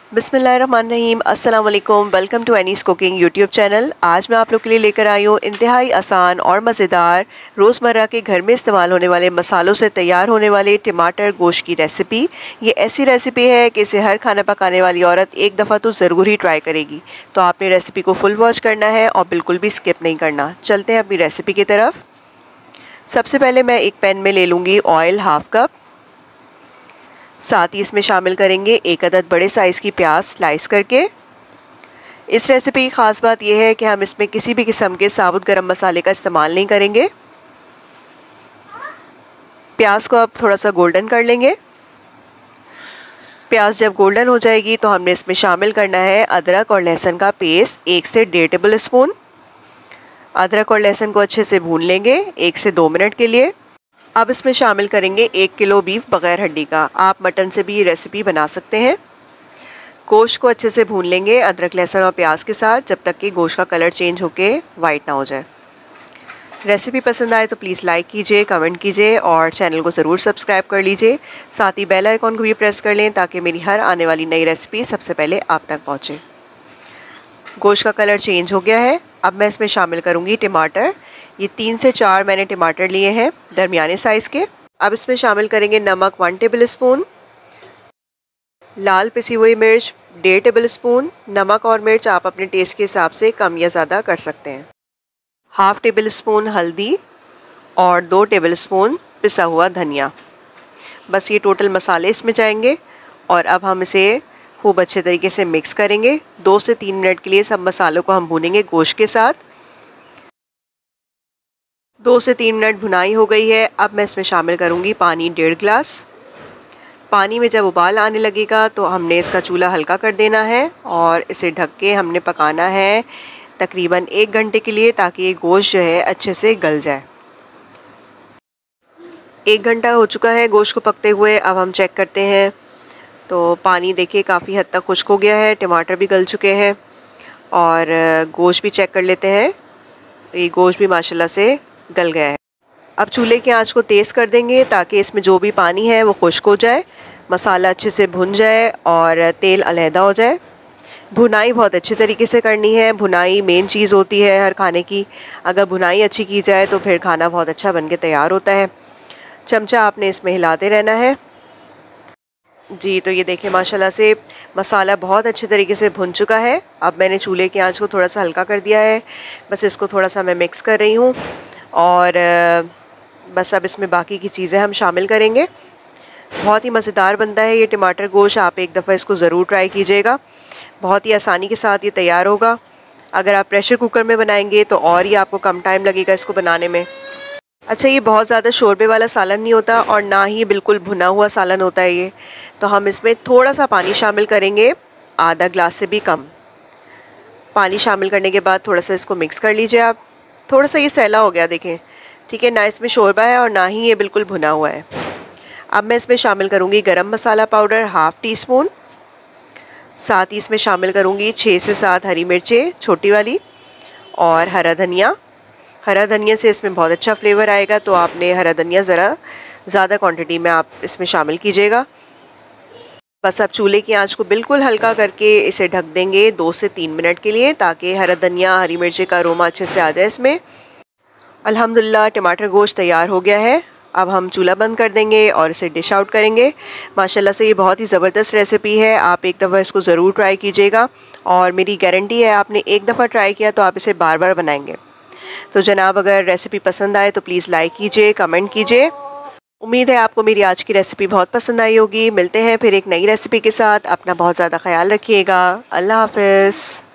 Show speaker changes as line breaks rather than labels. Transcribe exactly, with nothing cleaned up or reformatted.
बिस्मिल्लाहिर्रहमानिर्रहीम, अस्सलाम वालेकुम। Welcome to Anees cooking YouTube channel. आज मैं आप लोग के लिए लेकर आई हूँ इंतहाई आसान और मज़ेदार रोज़मर्रा के घर में इस्तेमाल होने वाले मसालों से तैयार होने वाले टमाटर गोश्त की रेसिपी। ये ऐसी रेसिपी है कि इसे हर खाना पकाने वाली औरत एक दफ़ा तो ज़रूर ही ट्राई करेगी। तो आपने रेसिपी को फुल वॉच करना है और बिल्कुल भी स्किप नहीं करना। चलते हैं अपनी रेसिपी की तरफ। सबसे पहले मैं एक पैन में ले लूँगी ऑयल हाफ कप। साथ ही इसमें शामिल करेंगे एक अदद बड़े साइज़ की प्याज स्लाइस करके। इस रेसिपी की ख़ास बात यह है कि हम इसमें किसी भी किस्म के साबुत गरम मसाले का इस्तेमाल नहीं करेंगे। प्याज को अब थोड़ा सा गोल्डन कर लेंगे। प्याज जब गोल्डन हो जाएगी तो हमने इसमें शामिल करना है अदरक और लहसुन का पेस्ट एक से डेढ़ टेबल स्पून। अदरक और लहसुन को अच्छे से भून लेंगे एक से दो मिनट के लिए। अब इसमें शामिल करेंगे एक किलो बीफ बग़ैर हड्डी का। आप मटन से भी ये रेसिपी बना सकते हैं। गोश्त को अच्छे से भून लेंगे अदरक लहसुन और प्याज के साथ जब तक कि गोश्त का कलर चेंज होके वाइट ना हो जाए। रेसिपी पसंद आए तो प्लीज़ लाइक कीजिए, कमेंट कीजिए और चैनल को ज़रूर सब्सक्राइब कर लीजिए। साथ ही बेल आइकॉन को भी प्रेस कर लें ताकि मेरी हर आने वाली नई रेसिपी सबसे पहले आप तक पहुँचे। गोश्त का कलर चेंज हो गया है। अब मैं इसमें शामिल करूँगी टमाटर। ये तीन से चार मैंने टमाटर लिए हैं दरमियाने साइज़ के। अब इसमें शामिल करेंगे नमक वन टेबल स्पून, लाल पिसी हुई मिर्च डेढ़ टेबल स्पून। नमक और मिर्च आप अपने टेस्ट के हिसाब से कम या ज़्यादा कर सकते हैं। हाफ़ टेबल स्पून हल्दी और दो टेबल स्पून पिसा हुआ धनिया। बस ये टोटल मसाले इसमें जाएंगे और अब हम इसे खूब अच्छे तरीके से मिक्स करेंगे। दो से तीन मिनट के लिए सब मसालों को हम भूनेंगे गोश्त के साथ। दो से तीन मिनट भुनाई हो गई है। अब मैं इसमें शामिल करूँगी पानी डेढ़ गिलास। पानी में जब उबाल आने लगेगा तो हमने इसका चूल्हा हल्का कर देना है और इसे ढक के हमने पकाना है तकरीबन एक घंटे के लिए ताकि ये गोश्त जो है अच्छे से गल जाए। एक घंटा हो चुका है गोश्त को पकते हुए। अब हम चेक करते हैं तो पानी देखिए काफ़ी हद तक खुश्क हो गया है, टमाटर भी गल चुके हैं और गोश्त भी चेक कर लेते हैं। तो ये गोश्त भी माशाल्लाह से गल गया है। अब चूल्हे की आंच को तेज़ कर देंगे ताकि इसमें जो भी पानी है वो खुश्क हो जाए, मसाला अच्छे से भुन जाए और तेल अलहदा हो जाए। भुनाई बहुत अच्छे तरीके से करनी है। भुनाई मेन चीज़ होती है हर खाने की। अगर भुनाई अच्छी की जाए तो फिर खाना बहुत अच्छा बन के तैयार होता है। चमचा आपने इसमें हिलाते रहना है जी। तो ये देखिए माशाल्लाह से मसाला बहुत अच्छे तरीके से भुन चुका है। अब मैंने चूल्हे की आंच को थोड़ा सा हल्का कर दिया है। बस इसको थोड़ा सा मैं मिक्स कर रही हूँ और बस अब इसमें बाकी की चीज़ें हम शामिल करेंगे। बहुत ही मज़ेदार बनता है ये टमाटर गोश्त। आप एक दफ़ा इसको ज़रूर ट्राई कीजिएगा। बहुत ही आसानी के साथ ये तैयार होगा। अगर आप प्रेशर कुकर में बनाएंगे तो और ही आपको कम टाइम लगेगा इसको बनाने में। अच्छा, ये बहुत ज़्यादा शोरबे वाला सालन नहीं होता और ना ही बिल्कुल भुना हुआ सालन होता है ये। तो हम इसमें थोड़ा सा पानी शामिल करेंगे, आधा गिलास से भी कम। पानी शामिल करने के बाद थोड़ा सा इसको मिक्स कर लीजिए आप। थोड़ा सा ये सैला हो गया देखें, ठीक है ना। इसमें शोरबा है और ना ही ये बिल्कुल भुना हुआ है। अब मैं इसमें शामिल करूँगी garam masala powder half teaspoon. साथ ही इसमें शामिल करूँगी छः से सात हरी मिर्चें छोटी वाली और हरा धनिया। हरा धनिया से इसमें बहुत अच्छा फ्लेवर आएगा तो आपने हरा धनिया ज़रा ज़्यादा क्वांटिटी में आप इसमें शामिल कीजिएगा। बस आप चूल्हे की आंच को बिल्कुल हल्का करके इसे ढक देंगे दो से तीन मिनट के लिए ताकि हरा धनिया हरी मिर्ची का अरोमा अच्छे से आ जाए इसमें। अल्हम्दुलिल्लाह टमाटर गोश्त तैयार हो गया है। अब हम चूल्हा बंद कर देंगे और इसे डिश आउट करेंगे। माशाल्लाह से ये बहुत ही ज़बरदस्त रेसिपी है। आप एक दफ़ा इसको ज़रूर ट्राई कीजिएगा और मेरी गारंटी है आपने एक दफ़ा ट्राई किया तो आप इसे बार बार बनाएंगे। तो जनाब, अगर रेसिपी पसंद आए तो प्लीज़ लाइक कीजिए, कमेंट कीजिए। उम्मीद है आपको मेरी आज की रेसिपी बहुत पसंद आई होगी। मिलते हैं फिर एक नई रेसिपी के साथ। अपना बहुत ज़्यादा ख्याल रखिएगा। अल्लाह हाफ़िज़।